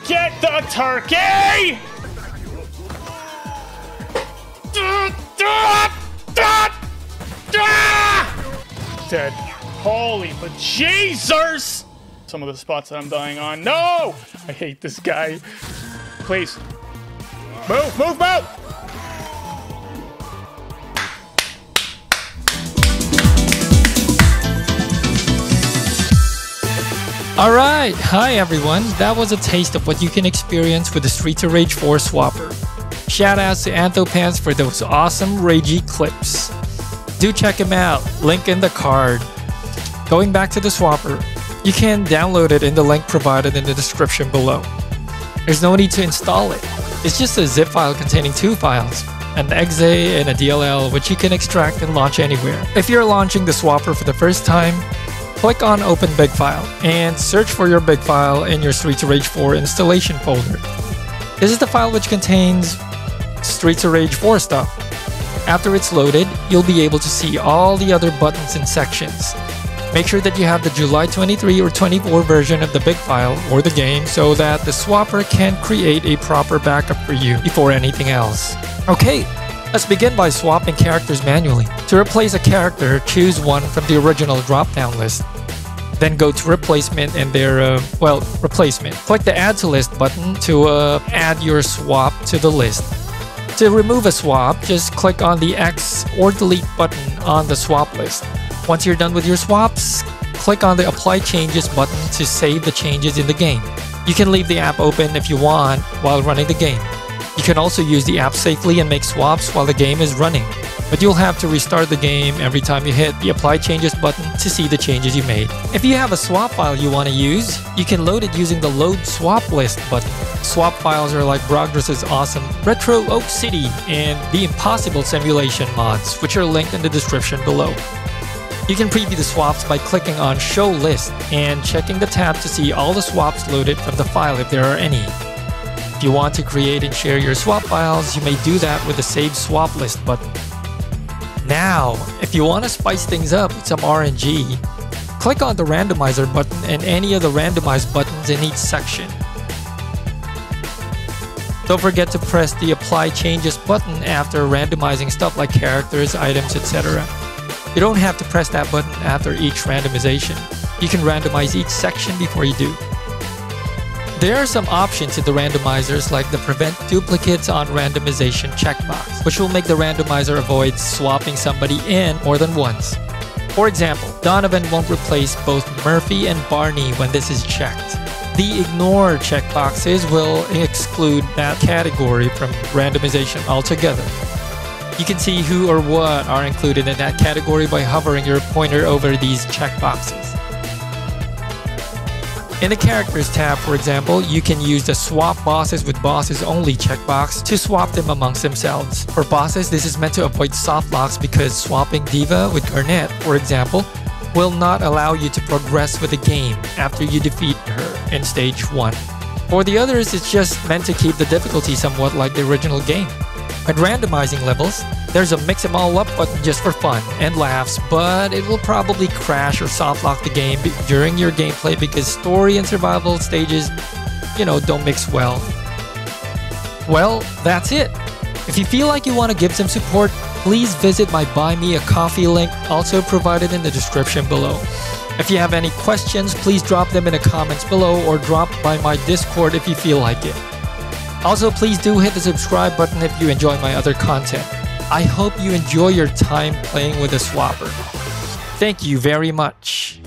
Get the turkey! Dead. Holy bejesus! Some of the spots that I'm dying on. No! I hate this guy. Please. Move, move, move! Alright, hi everyone. That was a taste of what you can experience with the Streets of Rage 4 Swapper. Shoutouts to Anthopants for those awesome ragey clips. Do check him out, link in the card. Going back to the Swapper, you can download it in the link provided in the description below. There's no need to install it. It's just a zip file containing two files, an exe and a DLL, which you can extract and launch anywhere. If you're launching the Swapper for the first time, click on Open Big File and search for your big file in your Streets of Rage 4 installation folder. This is the file which contains Streets of Rage 4 stuff. After it's loaded, you'll be able to see all the other buttons and sections. Make sure that you have the July 23 or 24 version of the big file or the game so that the Swapper can create a proper backup for you before anything else. Okay, let's begin by swapping characters manually. To replace a character, choose one from the original drop-down list. Then go to Replacement and Replacement. Click the Add to List button to add your swap to the list. To remove a swap, just click on the X or Delete button on the swap list. Once you're done with your swaps, click on the Apply Changes button to save the changes in the game. You can leave the app open if you want while running the game. You can also use the app safely and make swaps while the game is running, but you'll have to restart the game every time you hit the Apply Changes button to see the changes you made. If you have a swap file you want to use, you can load it using the Load Swap List button. Swap files are like Brogdress's awesome Retro Oak City and The Impossible Simulation mods, which are linked in the description below. You can preview the swaps by clicking on Show List and checking the tab to see all the swaps loaded from the file if there are any. If you want to create and share your swap files, you may do that with the Save Swap List button. Now, if you want to spice things up with some RNG, click on the Randomizer button and any of the randomized buttons in each section. Don't forget to press the Apply Changes button after randomizing stuff like characters, items, etc. You don't have to press that button after each randomization. You can randomize each section before you do. There are some options in the randomizers like the Prevent Duplicates on Randomization checkbox, which will make the randomizer avoid swapping somebody in more than once. For example, Donovan won't replace both Murphy and Barney when this is checked. The Ignore checkboxes will exclude that category from randomization altogether. You can see who or what are included in that category by hovering your pointer over these checkboxes. In the Characters tab, for example, you can use the Swap Bosses with Bosses Only checkbox to swap them amongst themselves. For bosses, this is meant to avoid soft locks because swapping D.Va with Garnet, for example, will not allow you to progress with the game after you defeat her in Stage 1. For the others, it's just meant to keep the difficulty somewhat like the original game. When randomizing levels, there's a Mix 'em all up button just for fun and laughs, but it will probably crash or softlock the game during your gameplay because story and survival stages, don't mix well. Well, that's it. If you feel like you want to give some support, please visit my Buy Me a Coffee link, also provided in the description below. If you have any questions, please drop them in the comments below or drop by my Discord if you feel like it. Also, please do hit the subscribe button if you enjoy my other content. I hope you enjoy your time playing with the Swapper. Thank you very much.